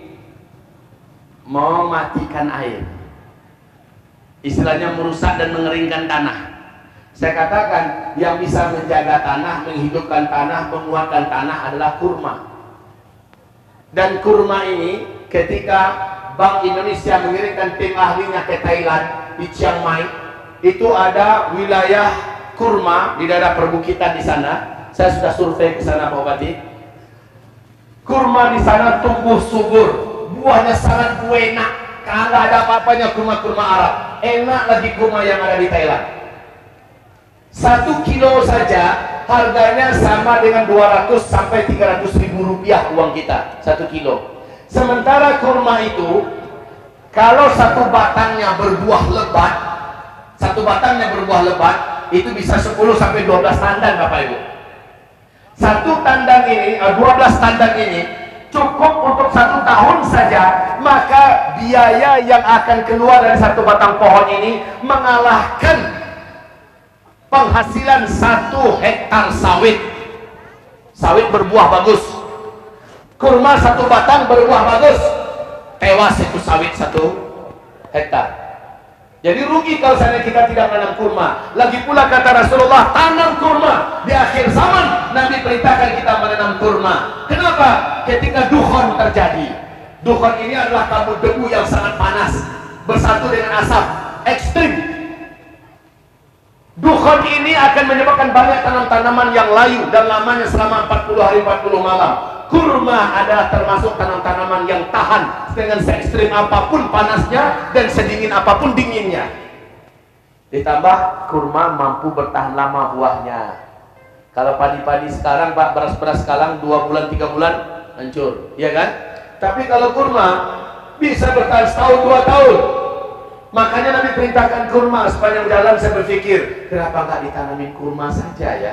mematikan air, istilahnya merusak dan mengeringkan tanah. Saya katakan, yang bisa menjaga tanah, menghidupkan tanah, menguatkan tanah adalah kurma. Dan kurma ini, ketika Bank Indonesia mengirimkan tim ahlinya ke Thailand, di Chiang Mai, itu ada wilayah kurma di daerah perbukitan di sana. Saya sudah survei ke sana, Pak Bupati. Kurma di sana tumbuh subur, buahnya sangat enak. Kalau ada apa-apanya kurma-kurma Arab, enak lagi kurma yang ada di Thailand. 1 kilo saja harganya sama dengan 200 sampai 300.000 rupiah uang kita, 1 kilo. Sementara kurma itu, kalau satu batangnya berbuah lebat, itu bisa 10 sampai 12 tandan, Bapak Ibu. Satu tandan ini, 12 tandan ini cukup untuk 1 tahun saja. Maka biaya yang akan keluar dari satu batang pohon ini mengalahkan penghasilan 1 hektar sawit. Sawit berbuah bagus, kurma 1 batang berbuah bagus, tewas itu sawit 1 hektar. Jadi rugi kalau misalnya kita tidak menanam kurma. Lagi pula kata Rasulullah, tanam kurma. Di akhir zaman Nabi perintahkan kita menanam kurma. Kenapa? Ketika dukhon terjadi, dukhon ini adalah kabut debu yang sangat panas bersatu dengan asap ekstrim. Dukhon ini akan menyebabkan banyak tanam-tanaman yang layu dan lamanya selama 40 hari 40 malam. Kurma adalah termasuk tanam-tanaman yang tahan dengan se-ekstrim apapun panasnya dan sedingin apapun dinginnya. Ditambah kurma mampu bertahan lama buahnya. Kalau padi-padi sekarang, Pak, beras-beras sekarang 2 bulan 3 bulan hancur, ya kan? Tapi kalau kurma bisa bertahan setahun 2 tahun. Makanya Nabi perintahkan kurma. Sepanjang jalan saya berpikir, kenapa nggak ditanamin kurma saja ya?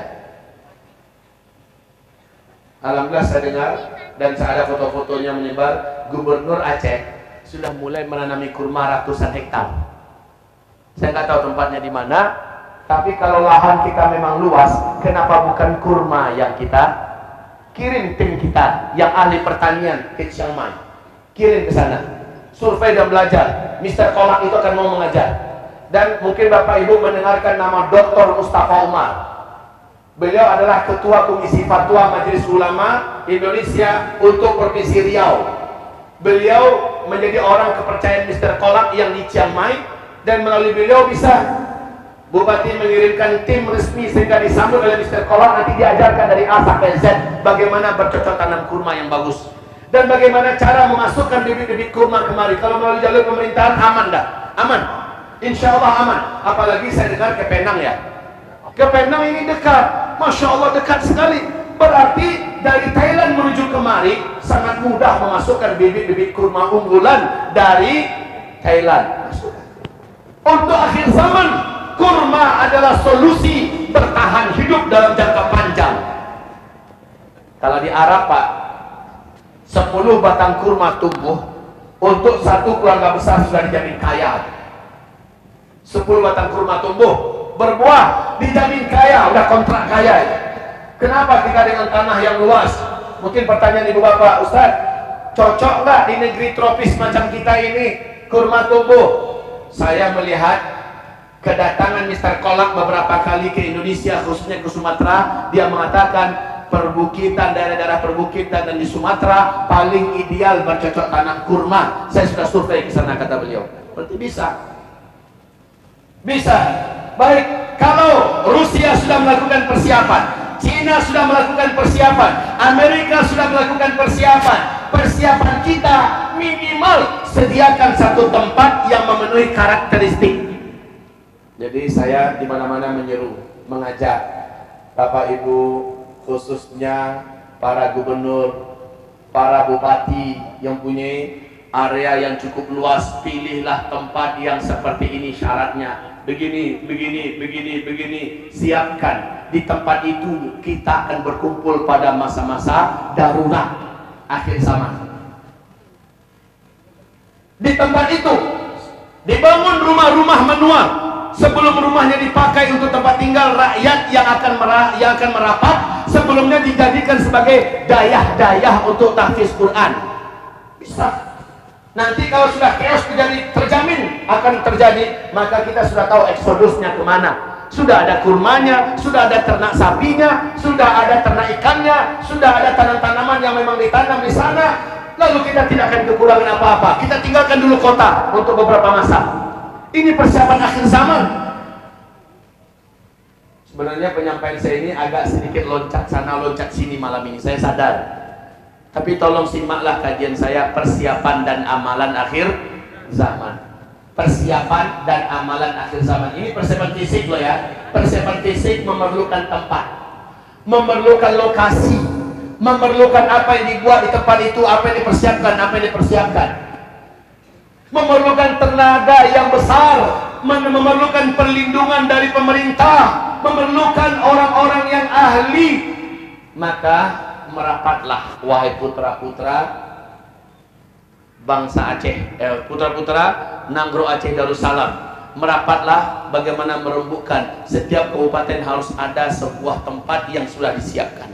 Alhamdulillah saya dengar dan saya ada foto-fotonya menyebar, Gubernur Aceh sudah mulai menanami kurma ratusan hektar. Saya nggak tahu tempatnya di mana, tapi kalau lahan kita memang luas, kenapa bukan kurma yang kita kirim tim kita yang ahli pertanian ke Chiang Mai, kirim ke sana. Survei dan belajar. Mr. Kolak itu akan mau mengajar. Dan mungkin Bapak Ibu mendengarkan nama Dr. Mustafa Umar. Beliau adalah Ketua Komisi Fatwa Majelis Ulama Indonesia untuk Provinsi Riau. Beliau menjadi orang kepercayaan Mr. Kolak yang di Chiang Mai, dan melalui beliau bisa Bupati mengirimkan tim resmi sehingga disambut oleh Mr. Kolak. Nanti diajarkan dari A sampai Z bagaimana bercocok tanam kurma yang bagus. Dan bagaimana cara memasukkan bibit-bibit kurma kemari. Kalau melalui jalur pemerintahan aman dah, aman. Insya Allah aman. Apalagi saya dengar ke Penang ya. Ke Penang ini dekat. Masya Allah dekat sekali. Berarti dari Thailand menuju kemari sangat mudah memasukkan bibit-bibit kurma unggulan dari Thailand. Untuk akhir zaman, kurma adalah solusi bertahan hidup dalam jangka panjang. Kalau di Arab Pak, 10 batang kurma tumbuh, untuk satu keluarga besar sudah dijamin kaya. 10 batang kurma tumbuh, berbuah, dijamin kaya, udah kontrak kaya. Kenapa kita dengan tanah yang luas? Mungkin pertanyaan ibu bapak, Ustaz, cocok nggak di negeri tropis macam kita ini kurma tumbuh? Saya melihat kedatangan Mr. Kolak beberapa kali ke Indonesia, khususnya ke Sumatera. Dia mengatakan perbukitan, daerah-daerah perbukitan dan di Sumatera paling ideal bercocok tanam kurma. Saya sudah survei ke sana, kata beliau. Berarti bisa. Bisa. Baik, kalau Rusia sudah melakukan persiapan, China sudah melakukan persiapan, Amerika sudah melakukan persiapan. Persiapan kita minimal sediakan satu tempat yang memenuhi karakteristik. Jadi saya di mana-mana menyeru, mengajak Bapak Ibu, khususnya para gubernur, para bupati yang punya area yang cukup luas, pilihlah tempat yang seperti ini syaratnya. Begini, begini, begini, begini. Siapkan. Di tempat itu kita akan berkumpul pada masa-masa darurat akhir zaman. Di tempat itu dibangun rumah-rumah menua. Sebelum rumahnya dipakai untuk tempat tinggal rakyat yang akan merapat, sebelumnya dijadikan sebagai dayah-dayah untuk tahfiz Quran. Bisa. Nanti kalau sudah chaos terjamin akan terjadi, maka kita sudah tahu eksodusnya kemana. Sudah ada kurmanya, sudah ada ternak sapinya, sudah ada ternak ikannya, sudah ada tanam-tanaman yang memang ditanam di sana. Lalu kita tidak akan kekurangan apa-apa. Kita tinggalkan dulu kota untuk beberapa masa. Ini persiapan akhir zaman. Sebenarnya penyampaian saya ini agak sedikit loncat sana loncat sini malam ini, saya sadar. Tapi tolong simaklah kajian saya, persiapan dan amalan akhir zaman. Persiapan dan amalan akhir zaman. Ini persiapan fisik loh ya. Persiapan fisik memerlukan tempat, memerlukan lokasi, memerlukan apa yang dibuat di tempat itu, apa yang dipersiapkan, apa yang dipersiapkan. Memerlukan tenaga yang besar, memerlukan perlindungan dari pemerintah, memerlukan orang-orang yang ahli. Maka merapatlah wahai putra-putra bangsa Aceh, putra-putra Nanggro Aceh Darussalam, merapatlah bagaimana merembukkan setiap kabupaten harus ada sebuah tempat yang sudah disiapkan.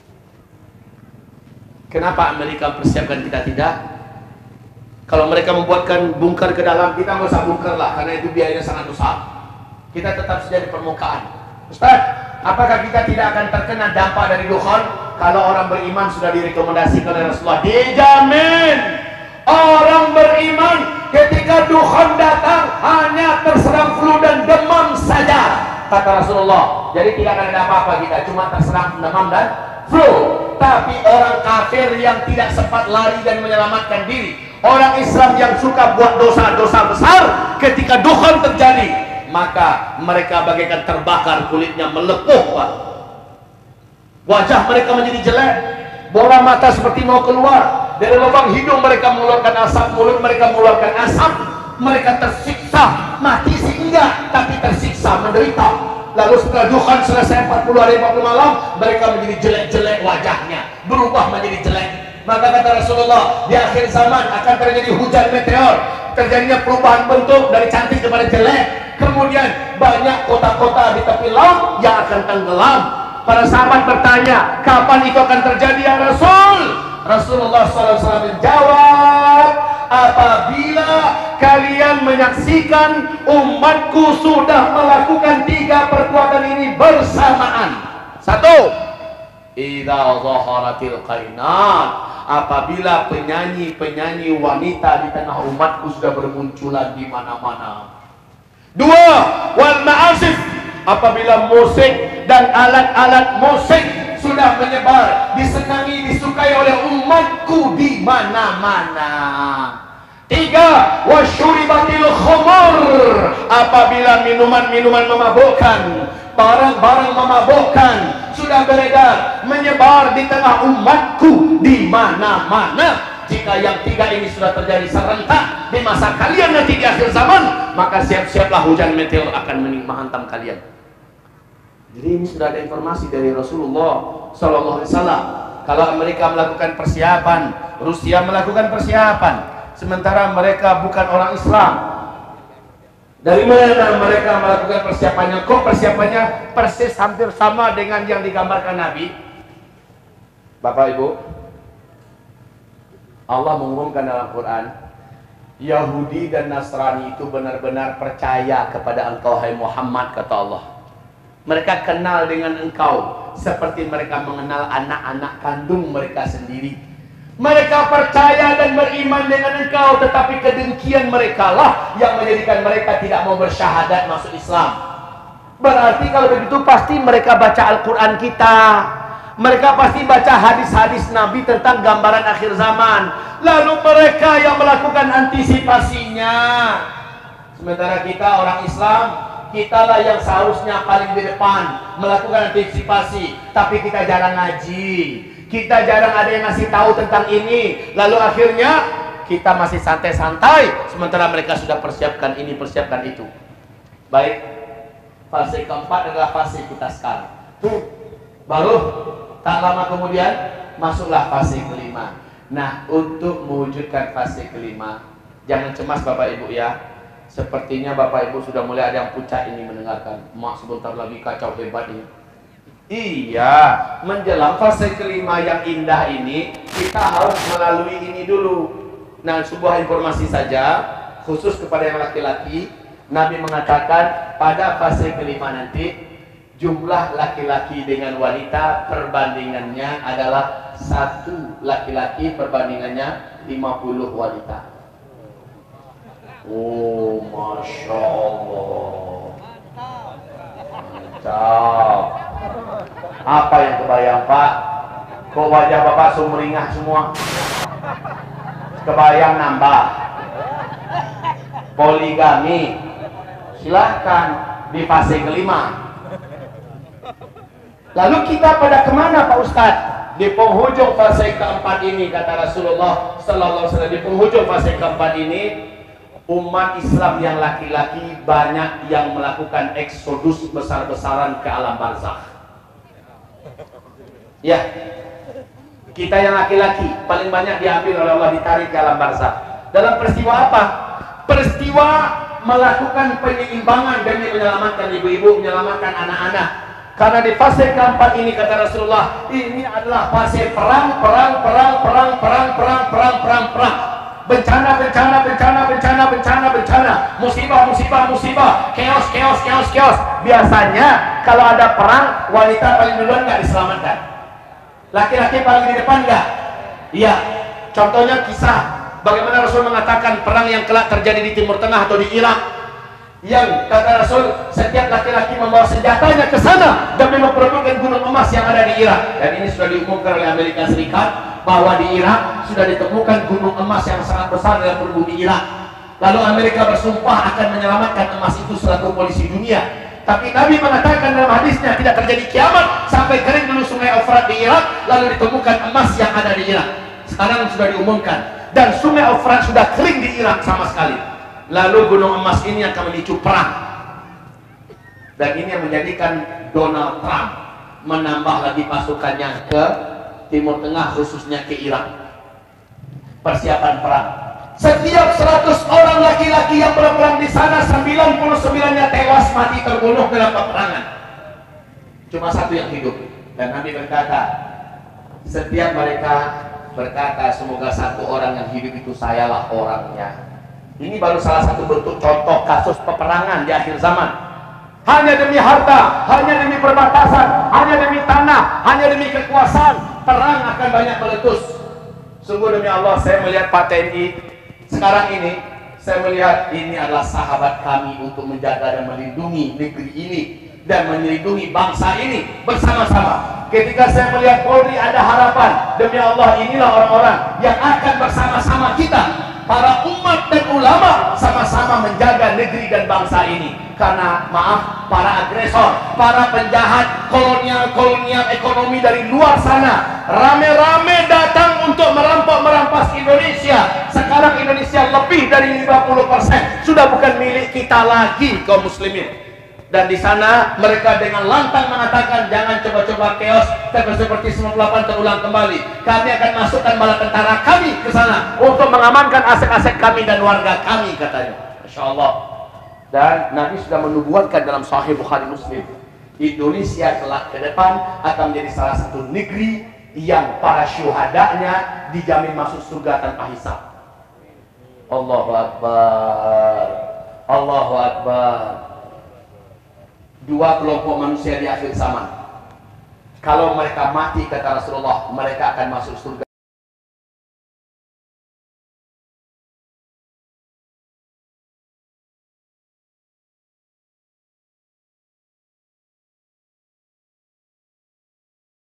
Kenapa Amerika persiapkan, kita tidak? Kalau mereka membuatkan bungker ke dalam, kita nggak usah bungker lah, karena itu biayanya sangat besar. Kita tetap saja di permukaan. Ustaz, apakah kita tidak akan terkena dampak dari dukhan? Kalau orang beriman sudah direkomendasikan oleh Rasulullah, dijamin. Orang beriman ketika dukhan datang hanya terserang flu dan demam saja, kata Rasulullah. Jadi tidak akan ada apa-apa kita, cuma terserang demam dan flu. Tapi orang kafir yang tidak sempat lari dan menyelamatkan diri, orang Islam yang suka buat dosa-dosa besar, ketika dukhan terjadi, maka mereka bagaikan terbakar, kulitnya melepuh, Pak. Wajah mereka menjadi jelek, bola mata seperti mau keluar. Dari lubang hidung mereka mengeluarkan asap, mulut mereka mengeluarkan asap. Mereka tersiksa, mati sih enggak, tapi tersiksa, menderita. Lalu setelah dukhan selesai 40 hari 40 malam, mereka menjadi jelek-jelek wajahnya, berubah menjadi jelek. Maka kata Rasulullah, di akhir zaman akan terjadi hujan meteor, terjadinya perubahan bentuk dari cantik kepada jelek. Kemudian banyak kota-kota di tepi laut yang akan tenggelam. Para sahabat bertanya, kapan itu akan terjadi ya Rasul? Rasulullah SAW menjawab, apabila kalian menyaksikan umatku sudah melakukan 3 perbuatan ini bersamaan. 1. Idza zaharatil qainat, apabila penyanyi-penyanyi wanita di tengah umatku sudah bermunculan di mana-mana. 2. Wal ma'asif, apabila musik dan alat-alat musik sudah menyebar, disenangi, disukai oleh umatku di mana-mana. Tiga, wasyuribatil khumur, apabila minuman-minuman memabukkan, barang-barang memabukkan sudah beredar, menyebar di tengah umatku di mana-mana. Jika yang tiga ini sudah terjadi serentak di masa kalian nanti di akhir zaman, maka siap-siaplah hujan meteor akan menghantam kalian. Jadi ini sudah ada informasi dari Rasulullah Sallallahu Alaihi Wasallam. Kalau Amerika melakukan persiapan, Rusia melakukan persiapan, sementara mereka bukan orang Islam. Dari mana mereka melakukan persiapannya? Kok persiapannya persis hampir sama dengan yang digambarkan Nabi? Bapak Ibu, Allah mengumumkan dalam Quran, Yahudi dan Nasrani itu benar-benar percaya kepada engkau, hai Muhammad, kata Allah. Mereka kenal dengan engkau seperti mereka mengenal anak-anak kandung mereka sendiri. Mereka percaya dan beriman dengan engkau, tetapi kedengkian mereka lah yang menjadikan mereka tidak mau bersyahadat masuk Islam. Berarti kalau begitu pasti mereka baca Al-Quran kita, mereka pasti baca hadis-hadis Nabi tentang gambaran akhir zaman. Lalu mereka yang melakukan antisipasinya. Sementara kita orang Islam, kitalah yang seharusnya paling di depan melakukan antisipasi, tapi kita jarang ngaji, kita jarang ada yang ngasih tahu tentang ini. Lalu akhirnya kita masih santai-santai, sementara mereka sudah persiapkan ini, persiapkan itu. Baik, fase keempat adalah fase kita sekarang. Baru tak lama kemudian masuklah fase kelima. Nah, untuk mewujudkan fase kelima, jangan cemas Bapak Ibu ya. Sepertinya Bapak Ibu sudah mulai ada yang puncak ini mendengarkan. Mak, sebentar lagi kacau hebat ini. Iya, menjelang fase kelima yang indah ini, kita harus melalui ini dulu. Nah, sebuah informasi saja, khusus kepada yang laki-laki, Nabi mengatakan pada fase kelima nanti, jumlah laki-laki dengan wanita perbandingannya adalah 1 laki-laki perbandingannya 50 wanita. Oh, Masya Allah, mantap. Apa yang kebayang Pak? Kok wajah Bapak sumringah semua? Kebayang nambah poligami? Silahkan di fase kelima. Lalu kita pada kemana Pak Ustadz? Di penghujung fase keempat ini, kata Rasulullah Sallallahu Alaihi Wasallam, di penghujung fase keempat ini, umat Islam yang laki-laki banyak yang melakukan eksodus besar-besaran ke alam barzakh. Ya, kita yang laki-laki paling banyak diambil oleh Allah, ditarik ke alam barzakh. Dalam peristiwa apa? Peristiwa melakukan penyeimbangan demi menyelamatkan ibu-ibu, menyelamatkan anak-anak. Karena di fase keempat ini, kata Rasulullah, ini adalah fase perang. Bencana, musibah, chaos. Biasanya kalau ada perang, wanita paling duluan nggak diselamatkan. Laki-laki paling di depan nggak? Iya. Contohnya kisah bagaimana Rasul mengatakan perang yang kelak terjadi di Timur Tengah atau di Irak, yang kata Rasul setiap laki-laki membawa senjatanya ke sana demi memperebutkan gunung emas yang ada di Irak. Dan ini sudah diumumkan oleh Amerika Serikat bahwa di Irak sudah ditemukan gunung emas yang sangat besar dalam bumi Irak. Lalu Amerika bersumpah akan menyelamatkan emas itu selaku polisi dunia. Tapi Nabi mengatakan dalam hadisnya tidak terjadi kiamat sampai kering dulu sungai Eufrat di Irak, lalu ditemukan emas yang ada di Irak. Sekarang sudah diumumkan dan sungai Eufrat sudah kering di Irak sama sekali. Lalu gunung emas ini akan memicu perang. Dan ini yang menjadikan Donald Trump menambah lagi pasukannya ke Timur Tengah, khususnya ke Irak. Persiapan perang. Setiap 100 orang laki-laki yang berperang di sana, 99-nya tewas mati terbunuh dalam peperangan. Cuma 1 yang hidup. Dan Nabi berkata, setiap mereka berkata, semoga 1 orang yang hidup itu sayalah orangnya. Ini baru salah satu bentuk contoh kasus peperangan di akhir zaman. Hanya demi harta, hanya demi perbatasan, hanya demi tanah, hanya demi kekuasaan, perang akan banyak meletus. Sungguh demi Allah, saya melihat Pak TNI sekarang ini, saya melihat ini adalah sahabat kami untuk menjaga dan melindungi negeri ini dan melindungi bangsa ini bersama-sama. Ketika saya melihat Polri, ada harapan. Demi Allah, inilah orang-orang yang akan bersama-sama kita para umat dan ulama sama-sama menjaga negeri dan bangsa ini. Karena maaf, para agresor, para penjahat kolonial ekonomi dari luar sana rame-rame datang untuk merampas Indonesia. Sekarang Indonesia lebih dari 50% sudah bukan milik kita lagi, kaum muslimin. Dan di sana mereka dengan lantang mengatakan jangan coba-coba chaos seperti 98 terulang kembali. Kami akan masukkan bala tentara kami ke sana untuk mengamankan aset-aset kami dan warga kami, katanya. Masya Allah. Dan Nabi sudah menubuatkan dalam Sahih Bukhari Muslim, Indonesia kelak ke depan akan menjadi salah satu negeri yang para syuhadanya dijamin masuk surga tanpa hisab. Allahu Akbar, Allahu Akbar. Dua kelompok manusia di akhir zaman, kalau mereka mati, kata Rasulullah, mereka akan masuk surga.